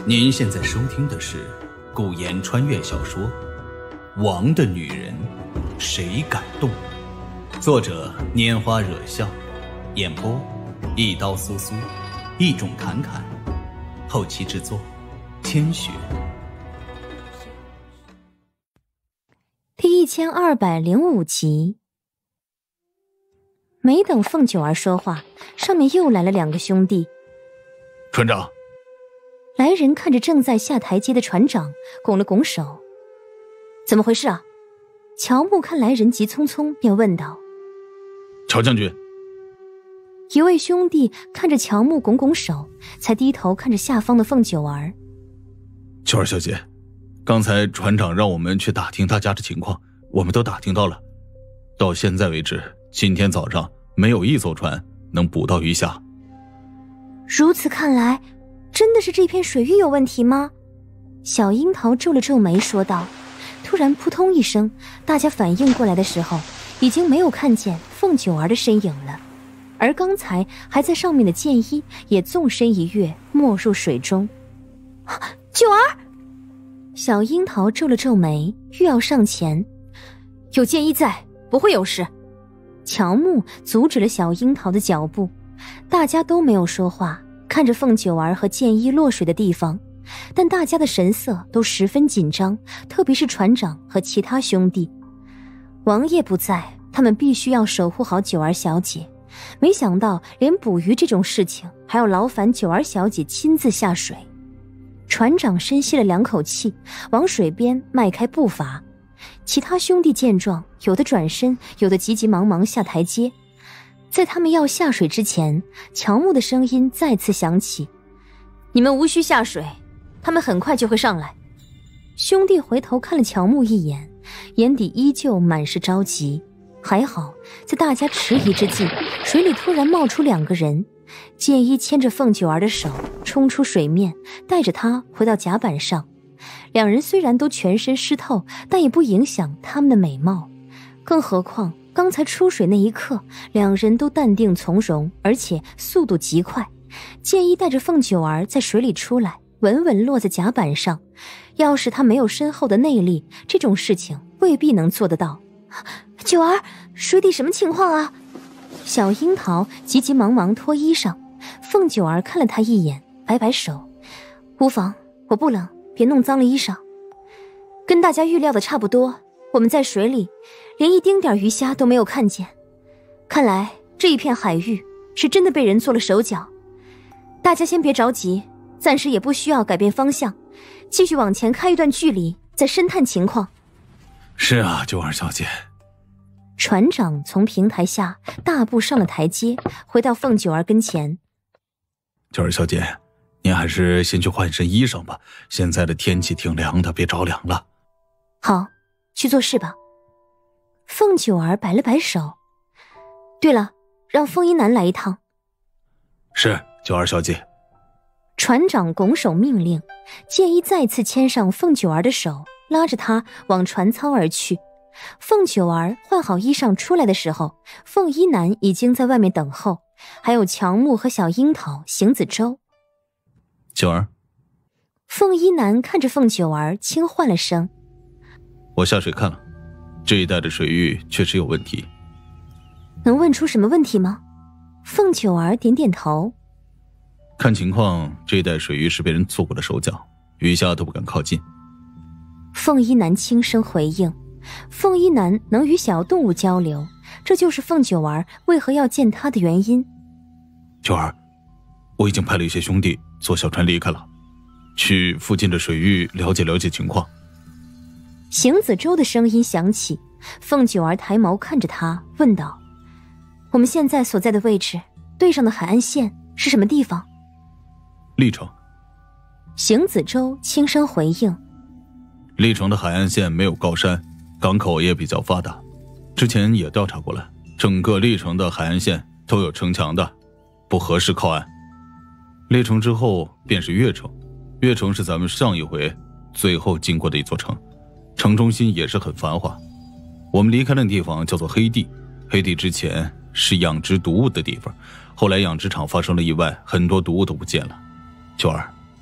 您现在收听的是古言穿越小说《王的女人谁敢动》，作者拈花惹笑，演播一刀苏苏，一种侃侃，后期制作千雪。 第1205集。没等凤九儿说话，上面又来了2个兄弟。 船长。 来人看着正在下台阶的船长，拱了拱手。怎么回事啊？乔木看来人急匆匆，便问道。 乔将军。 一位兄弟看着乔木拱拱手，才低头看着下方的凤九儿。 九儿小姐，刚才船长让我们去打听他家的情况，我们都打听到了。到现在为止，今天早上没有一艘船能捕到鱼虾。 如此看来，真的是这片水域有问题吗？小樱桃皱了皱眉说道。突然扑通一声，大家反应过来的时候，已经没有看见凤九儿的身影了，而刚才还在上面的剑一也纵身一跃，没入水中。九儿！小樱桃皱了皱眉，欲要上前。有剑一在，不会有事。乔木阻止了小樱桃的脚步，大家都没有说话，看着凤九儿和剑一落水的地方，但大家的神色都十分紧张，特别是船长和其他兄弟。王爷不在，他们必须要守护好九儿小姐，没想到连捕鱼这种事情还要劳烦九儿小姐亲自下水。船长深吸了2口气，往水边迈开步伐。其他兄弟见状，有的转身，有的急急忙忙下台阶。在他们要下水之前，乔木的声音再次响起：你们无需下水，他们很快就会上来。兄弟回头看了乔木一眼，眼底依旧满是着急。还好在大家迟疑之际，水里突然冒出2个人。剑一牵着凤九儿的手冲出水面，带着她回到甲板上。2人虽然都全身湿透，但也不影响他们的美貌，更何况刚才出水那一刻，2人都淡定从容，而且速度极快。剑一带着凤九儿在水里出来，稳稳落在甲板上。要是他没有深厚的内力，这种事情未必能做得到。九儿，水底什么情况啊？小樱桃急急忙忙脱衣裳。凤九儿看了他一眼，摆摆手：无妨，我不冷，别弄脏了衣裳。跟大家预料的差不多，我们在水里连一丁点鱼虾都没有看见，看来这一片海域是真的被人做了手脚。大家先别着急，暂时也不需要改变方向，继续往前开一段距离，再深探情况。 是啊，九儿小姐。 船长从平台下大步上了台阶，回到凤九儿跟前。 九儿小姐，您还是先去换身衣裳吧，现在的天气挺凉的，别着凉了。 好，去做事吧。凤九儿摆了摆手。对了，让凤一男来一趟。 是，九儿小姐。 船长拱手命令，剑一再次牵上凤九儿的手，拉着她往船舱而去。凤九儿换好衣裳出来的时候，凤一男已经在外面等候，还有乔木和小樱桃、邢子舟。 九儿。 凤一男看着凤九儿轻唤了声。 我下水看了，这一带的水域确实有问题。 能问出什么问题吗？凤九儿点点头。 看情况，这一带水域是被人做过了手脚，鱼虾都不敢靠近。 凤一男轻声回应。凤一男能与小动物交流，这就是凤九儿为何要见他的原因。 九儿，我已经派了一些兄弟坐小船离开了，去附近的水域了解了解情况。 邢子舟的声音响起，凤九儿抬眸看着他，问道：我们现在所在的位置，对上的海岸线是什么地方？ 历城。 邢子舟轻声回应。 历城的海岸线没有高山，港口也比较发达，之前也调查过了，整个历城的海岸线都有城墙的，不合适靠岸。历城之后便是越城，越城是咱们上一回最后经过的一座城，城中心也是很繁华。我们离开的地方叫做黑地，黑地之前是养殖毒物的地方，后来养殖场发生了意外，很多毒物都不见了。九儿，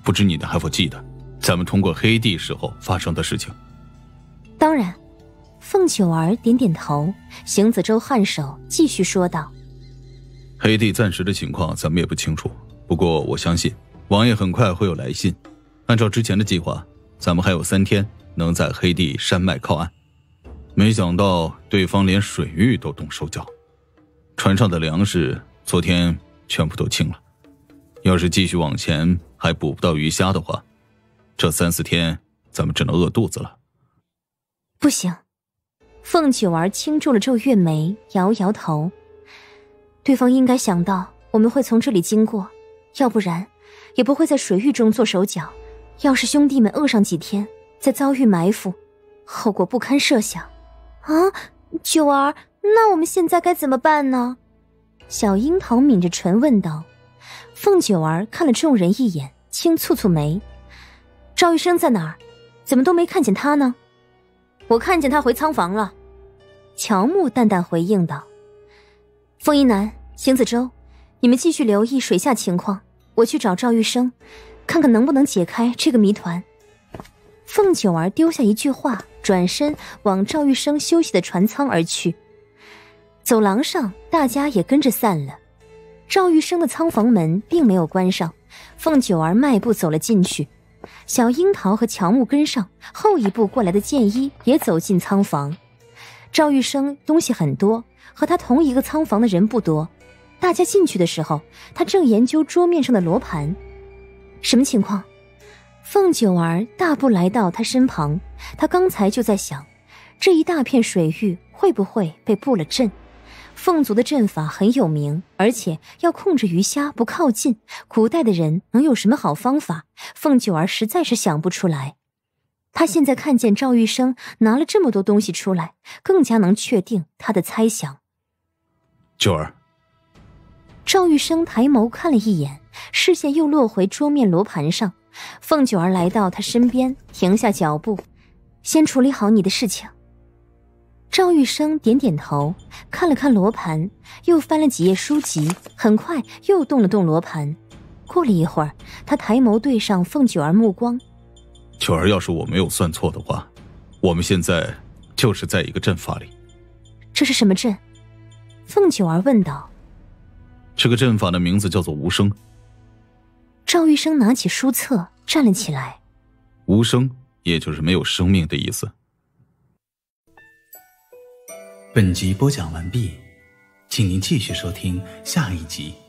不知你还否记得咱们通过黑帝时候发生的事情？ 当然。凤九儿点点头，邢子洲颔首，继续说道： 黑帝暂时的情况咱们也不清楚，不过我相信王爷很快会有来信。按照之前的计划，咱们还有3天能在黑帝山脉靠岸。没想到对方连水域都动手脚，船上的粮食昨天全部都清了，要是继续往前还捕不到鱼虾的话，这3、4天咱们只能饿肚子了。 不行。凤九儿轻皱了皱月眉，摇摇头。对方应该想到我们会从这里经过，要不然也不会在水域中做手脚。要是兄弟们饿上几天，再遭遇埋伏，后果不堪设想。啊，九儿，那我们现在该怎么办呢？小樱桃抿着唇问道。凤九儿看了众人一眼，轻蹙蹙眉。赵玉生在哪儿？怎么都没看见他呢？我看见他回仓房了。乔木淡淡回应道。凤一南、邢子洲，你们继续留意水下情况，我去找赵玉生，看看能不能解开这个谜团。凤九儿丢下一句话，转身往赵玉生休息的船舱而去。走廊上大家也跟着散了。赵玉生的仓房门并没有关上，凤九儿迈步走了进去。小樱桃和乔木跟上，后一步过来的剑一也走进仓房。赵玉生东西很多，和他同一个仓房的人不多。大家进去的时候，他正研究桌面上的罗盘。什么情况？凤九儿大步来到他身旁，他刚才就在想，这一大片水域会不会被布了阵？凤族的阵法很有名，而且要控制鱼虾不靠近，古代的人能有什么好方法？凤九儿实在是想不出来。他现在看见赵玉生拿了这么多东西出来，更加能确定他的猜想。 九儿。 赵玉生抬眸看了一眼，视线又落回桌面罗盘上。凤九儿来到他身边，停下脚步，先处理好你的事情。赵玉生点点头，看了看罗盘，又翻了几页书籍，很快又动了动罗盘。过了一会儿，他抬眸对上凤九儿目光。 九儿，要是我没有算错的话，我们现在就是在一个阵法里。 这是什么阵？凤九儿问道。 这个阵法的名字叫做无声。 赵玉生拿起书册站了起来。 无声也就是没有生命的意思。 本集播讲完毕，请您继续收听下一集。